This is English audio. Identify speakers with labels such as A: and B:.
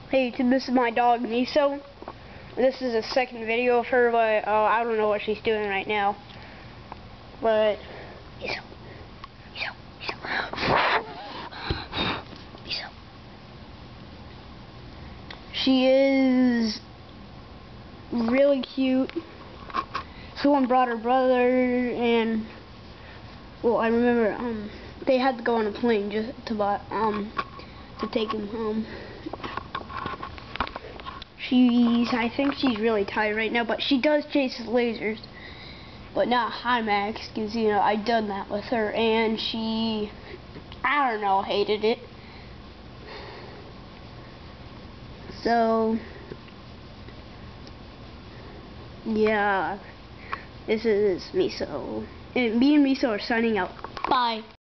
A: Hey YouTube, this is my dog Miso. This is a second video of her, but I don't know what she's doing right now. But Miso. She is really cute. Someone brought her brother, and well, I remember they had to go on a plane just to take him home. I think she's really tired right now, but she does chase lasers, but not high max, because you know I done that with her, and she, I don't know, hated it. So yeah, this is Miso, and me and Miso are signing out. Bye.